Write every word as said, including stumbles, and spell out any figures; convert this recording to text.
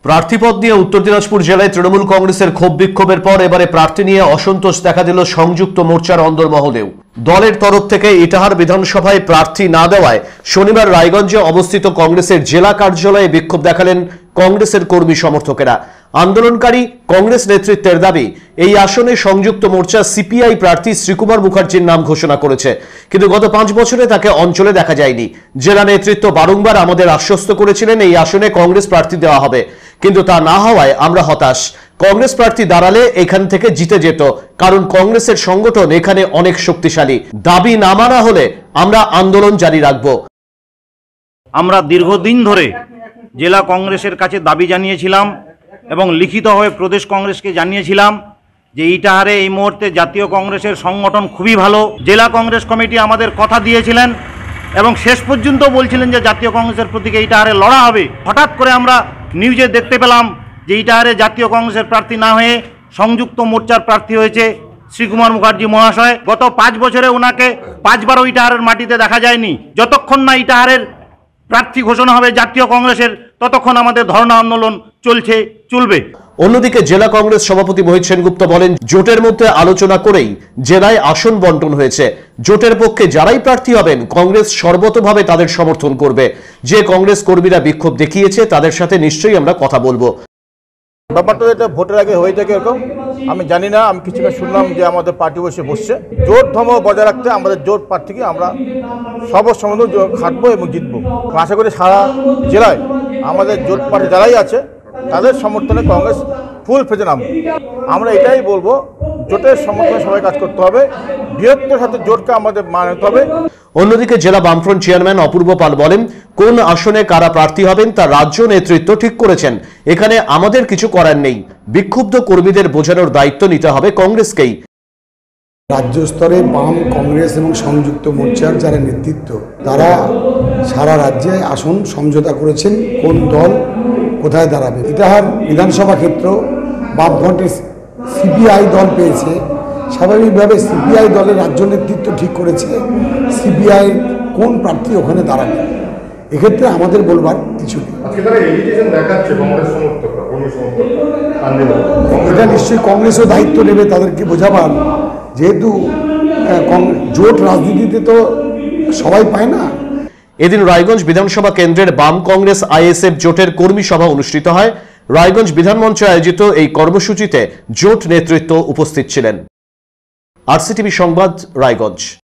প্রার্থীপদ নিয়ে উত্তর দিনাজপুর জেলায় তৃণমূল কংগ্রেসের ক্ষোভ বিক্ষোভের পর এবারে প্রার্থী নিয়ে অসন্তোষ দেখা দিল সংযুক্ত মোর্চার অন্দরমহলেও। দলের তরফ থেকে ইটাহার বিধানসভায় প্রার্থী না দেওয়ায় শনিবার রায়গঞ্জে অবস্থিত কংগ্রেসের জেলা কার্যালয়ে বিক্ষোভ দেখালেন কংগ্রেসের কর্মী সমর্থকেরা। আন্দোলনকারী কংগ্রেস নেতৃত্বের দাবি, এই আসনে সংযুক্ত মোর্চা সিপিআই প্রার্থী শ্রীকুমার মুখার্জির নাম ঘোষণা করেছে, কিন্তু গত পাঁচ বছরে তাকে অঞ্চলে দেখা যায়নি। জেলা নেতৃত্ব বারংবার আমাদের আশ্বস্ত করেছিলেন এই আসনে কংগ্রেস প্রার্থী দেওয়া হবে, কিন্তু তা না হওয়ায় আমরা হতাশ। কংগ্রেস প্রার্থী দাঁড়ালে এখান থেকে জিতে যেত, কারণ কংগ্রেসের সংগঠন এখানে অনেক শক্তিশালী। দাবি না মানা হলে আমরা আন্দোলন জারি রাখব। আমরা দীর্ঘদিন ধরে জেলা কংগ্রেসের কাছে দাবি জানিয়েছিলাম এবং লিখিতভাবে প্রদেশ কংগ্রেসকে জানিয়েছিলাম যে ইটাহারে এই মুহূর্তে জাতীয় কংগ্রেসের সংগঠন খুবই ভালো। জেলা কংগ্রেস কমিটি আমাদের কথা দিয়েছিলেন এবং শেষ পর্যন্ত বলছিলেন যে জাতীয় কংগ্রেসের প্রতীকে ইটাহারে লড়া হবে। হঠাৎ করে আমরা নিউজে দেখতে পেলাম যে ইটাহারে জাতীয় কংগ্রেসের প্রার্থী না হয়ে সংযুক্ত মোর্চার প্রার্থী হয়েছে শ্রীকুমার মুখার্জি মহাশয়। গত পাঁচ বছরে ওনাকে পাঁচবারও ইটাহারের মাটিতে দেখা যায়নি। যতক্ষণ না ইটাহারের প্রার্থী ঘোষণা হবে জাতীয় কংগ্রেসের, ততক্ষণ আমাদের ধর্ণা আন্দোলন চলছে, চলবে। অন্যদিকে জেলা কংগ্রেস সভাপতি মোহিত সেনগুপ্ত বলেন, জোটের মধ্যে আলোচনা করেই জেলায় আসন বন্টন হয়েছে। জোটের পক্ষে যারাই প্রার্থী হবেন কংগ্রেস সর্বতভাবে তাদের সমর্থন করবে। যে কংগ্রেস কর্মীরা বিক্ষোভ দেখিয়েছে তাদের সাথে নিশ্চয়ই আমরা কথা বলবো। ব্যাপারটা এটা ভোটের আগে হয়ে থাকে এরকম আমি জানি না। আমি কিছুটা শুনলাম যে আমাদের পার্টি বসে বসছে। জোট ধর্ম বজায় রাখতে আমাদের জোট প্রার্থীকে আমরা সর্বসম্মত খাটবো এবং জিতবো। আশা করি সারা জেলায় আমাদের জোট প্রার্থী যারাই আছে তাদের সমর্থনে কংগ্রেস ফুল ফেজে নামবে। আমরা এটাই বলবো, জোটের সমর্থনে সবাই কাজ করতে হবে, বৃহত্তর সাথে জোটকে আমাদের মানতে হবে। অন্যদিকে জেলা বামফ্রন্ট চেয়ারম্যান অপূর্ব পাল বলেন, কোন আসনে কারা প্রার্থী হবেন তা রাজ্য নেতৃত্ব ঠিক করেছেন, এখানে আমাদের কিছু করার নেই। বিক্ষুব্ধ কর্মীদের বোঝানোর দায়িত্ব নিতে হবে কংগ্রেসকেই। রাজ্য স্তরে বাম, কংগ্রেস এবং সংযুক্ত মোর্চার যারা নেতৃত্ব তারা সারা রাজ্যে আসন সমঝোতা করেছেন কোন দল কোথায় দাঁড়াবে। ইটাহার বিধানসভা ক্ষেত্র বামফ্রন্টের সিপিআই দল পেয়েছে। স্বাভাবিকভাবে সিপিআই দলের রাজ্য নেতৃত্ব ঠিক করেছে সিপিআই কোন প্রার্থী ওখানে দাঁড়াবে। এক্ষেত্রে আমাদের বলবার কিছু নেই। এটা নিশ্চয়ই কংগ্রেসও দায়িত্ব নেবে তাদেরকে বোঝাবার, যেহেতু জোট রাজনীতিতে তো সবাই পায় না। এদিন রায়গঞ্জ বিধানসভা কেন্দ্রের বাম কংগ্রেস আইএসএফ জোটের কর্মী সভা অনুষ্ঠিত হয়। রায়গঞ্জ বিধানমঞ্চে আয়োজিত এই কর্মসূচিতে জোট নেতৃত্ব উপস্থিত ছিলেন। আরসিটিভি সংবাদ, রায়গঞ্জ।